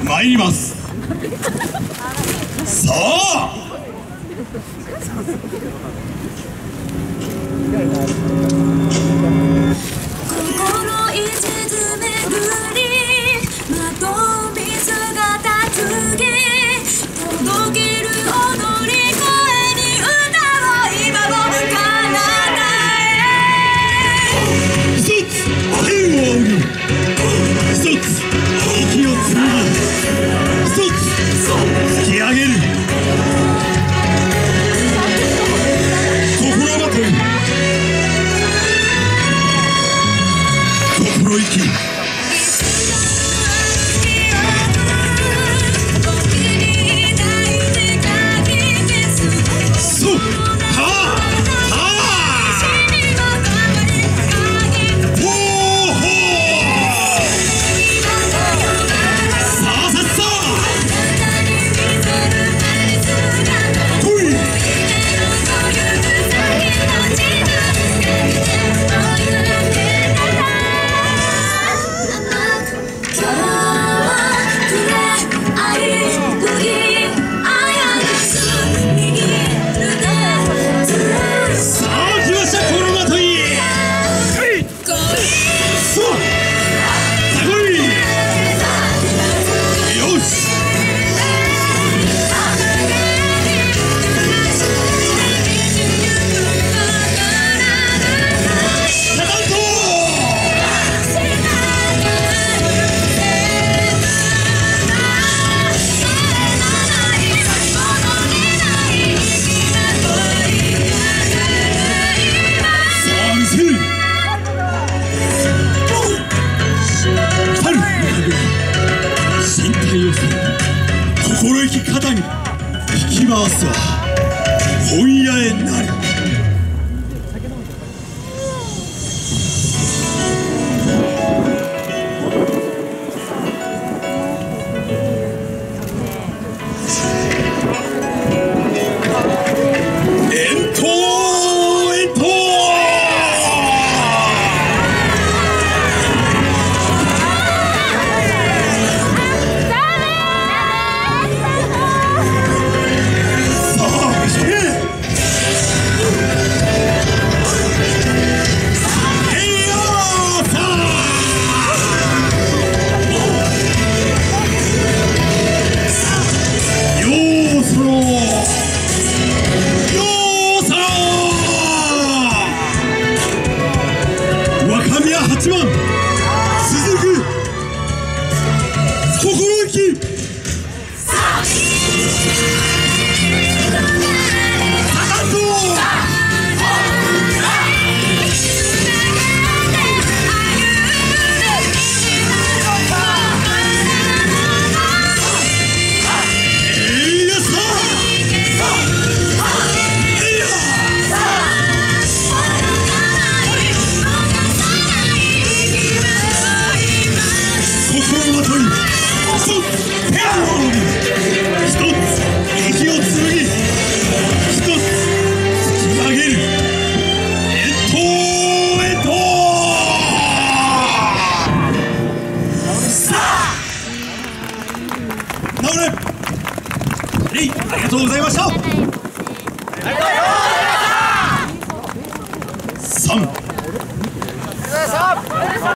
参ります。さあ心一途巡りまと水が立つげ届ける踊り声に歌を今も彼方へ。 一つ天を仰ぐ、一つ息を紡ぎ、一つ突き上げる。心まとい心意気、そう、はあ心意気肩に引き回すは本屋へなる。8番続く心意気、ありがとうございました。3